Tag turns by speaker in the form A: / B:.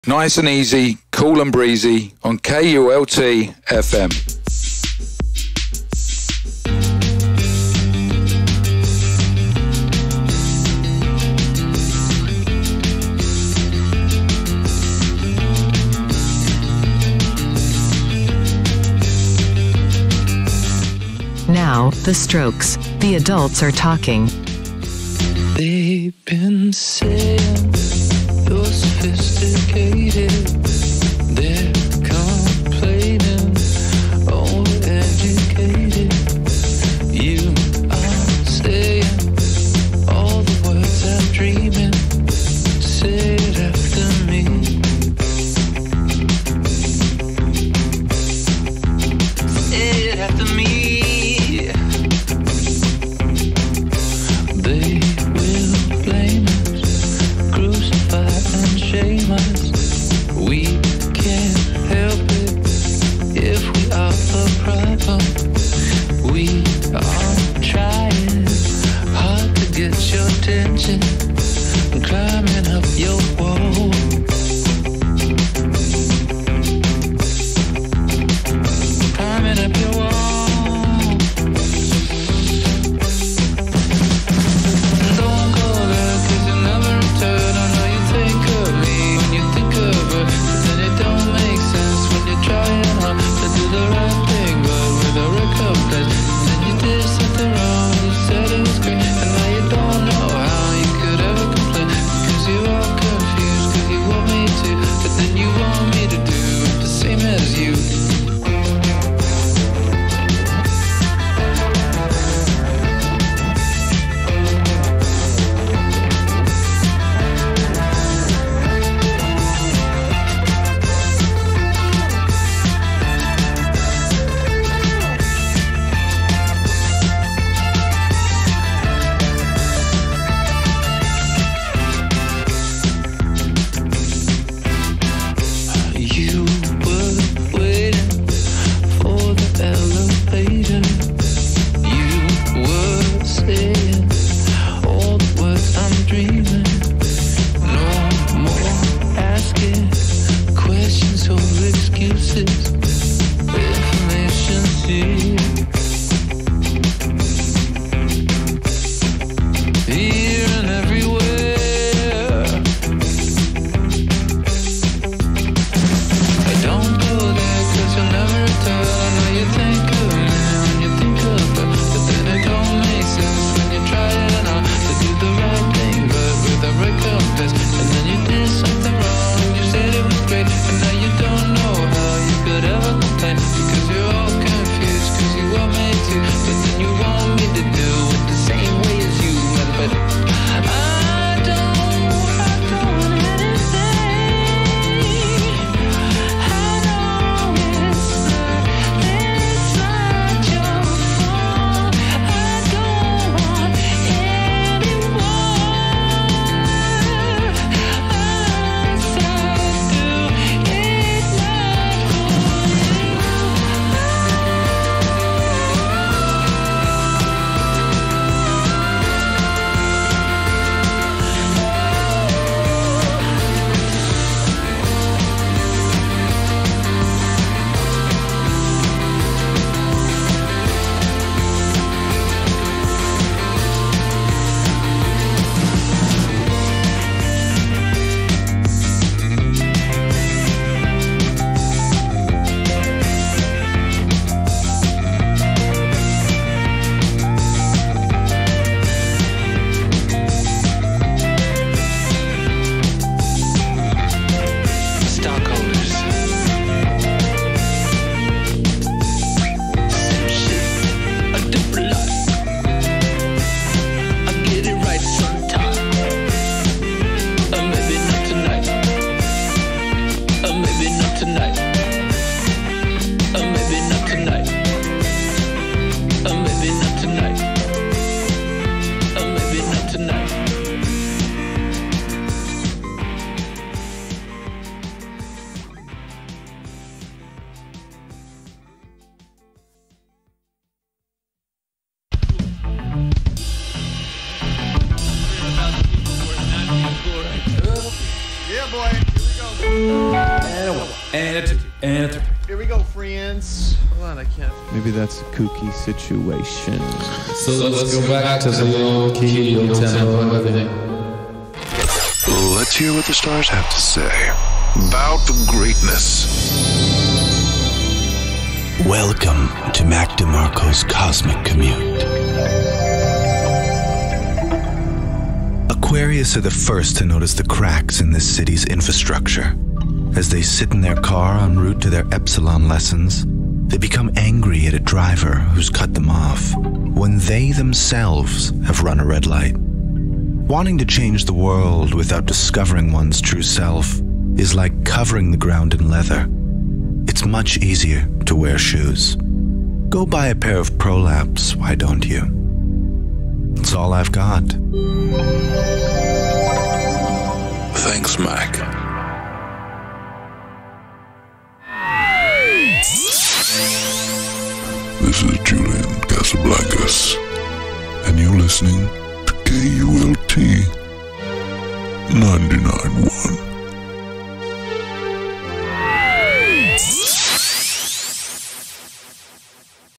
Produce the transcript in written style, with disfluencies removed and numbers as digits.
A: Nice and easy, cool and breezy on KULT FM.
B: Now, The Strokes. The adults are talking.
C: They've been saying you're sophisticated. They're complaining, overeducated. You are saying all the words I'm dreaming. Say it after me. Say it after me. They will blame us, crucify and shame us. We can't help it if we are the problem. We are trying hard to get your attention, climbing up your wall. Climbing up your wall.
D: Yeah, boy. Here we go. And a three.
E: Here we go, friends. Hold on, I can't.
F: Maybe that's a kooky situation.
D: So let's go back to the old key, old tempo, and everything.
G: Let's hear what the stars have to say about greatness.
H: Welcome to Mac DeMarco's Cosmic Commute. Aquarius are the first to notice the cracks in this city's infrastructure. As they sit in their car en route to their Epsilon lessons, they become angry at a driver who's cut them off when they themselves have run a red light. Wanting to change the world without discovering one's true self is like covering the ground in leather. It's much easier to wear shoes. Go buy a pair of Prolapse, why don't you? That's all I've got.
G: Thanks, Mac. This is Julian Casablancas, and you're listening to KULT 99.1.